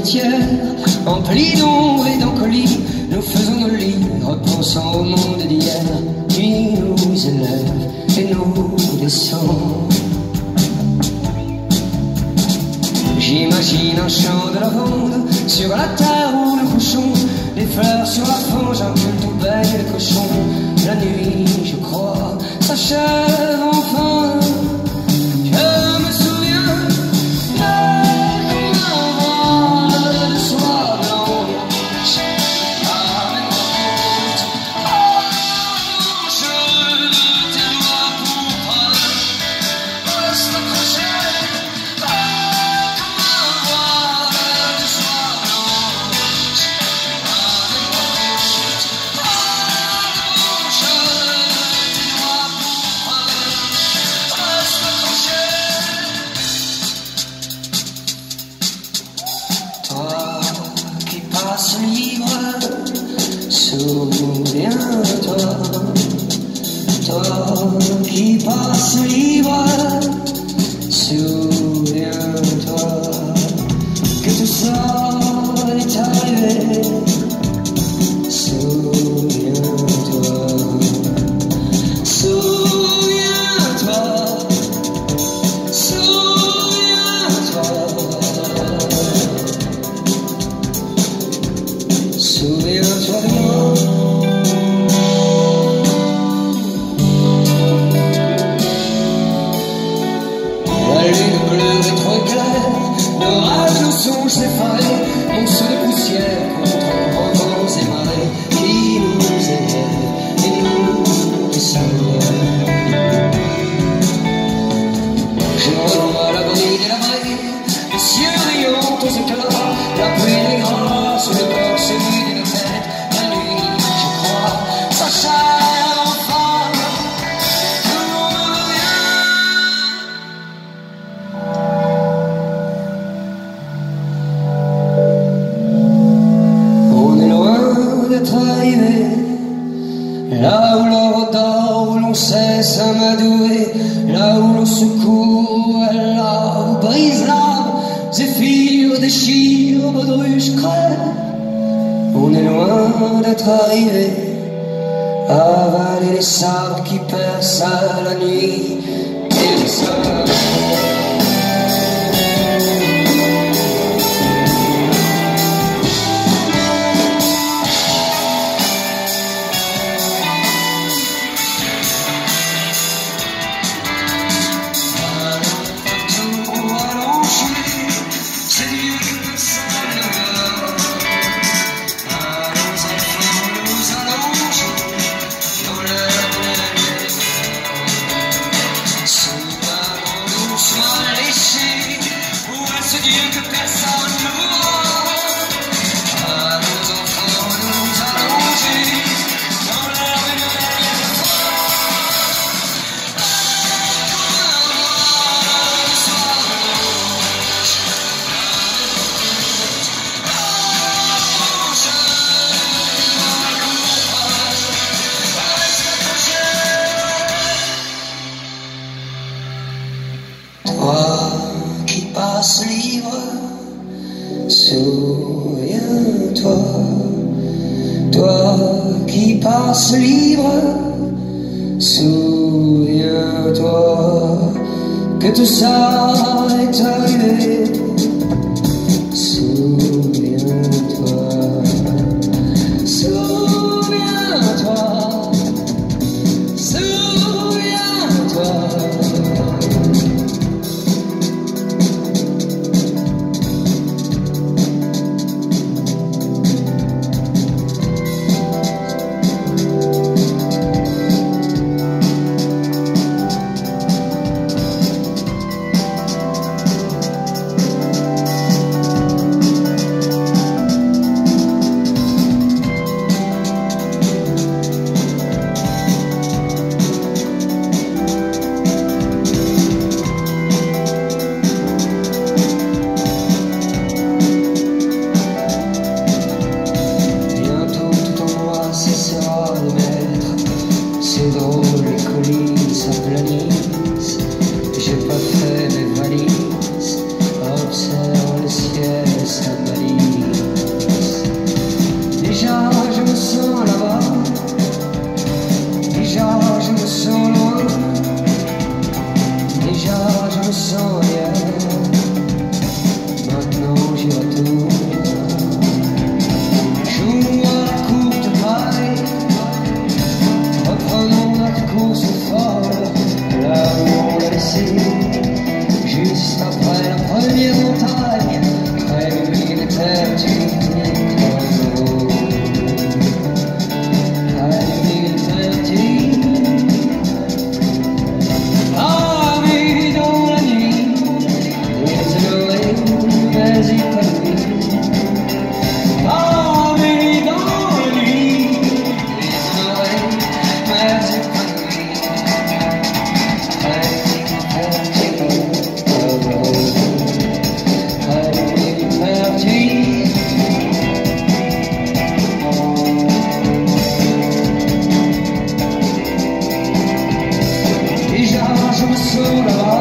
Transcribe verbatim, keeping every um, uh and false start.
cimetière, emplis d'ombre et d'encolie, nous faisons nos lits, repensant au monde d'hier. Nuit nous élève et nous descend. J'imagine un champ de lavande sur la terre où le cochon, des fleurs sur la fange, un culte où baigne le cochon. La nuit, je crois, s'achève enfin. Je me souviens de comme un soir blanc. Avec route, blanche, tes doigts pourpres reste accrochés. Libre, souviens-toi, toi qui passes libre, souviens-toi que tout ça est arrivé, souviens-toi, souviens-toi, souviens-toi. Souviens-toi de moi. La lune bleue est trop éclair, l'orage nous songe séparés, monceau de poussière contre vents et marées qui nous élèvent et nous descendent. Je me rends à l'abri des labrés, les cieux brillants aux éclats, la pluie des gras sur le corps celui de nos têtes. La nuit, je crois, s'achève enfin. Tout me revient. On est loin d'être arrivé là où l'or dort, où l'on cesse amadoué, là où l'on secoue, là où brise l'arbre, zéphyr déchire, baudruche crève. On est loin d'être arrivé à avaler les sabres qui percent à la nuit et les sols. Toi qui passes libre, souviens-toi. Toi qui passes libre, souviens-toi que tout ça est arrivé. Souviens-toi, souviens-toi, souviens-toi. je me sauve là-bas.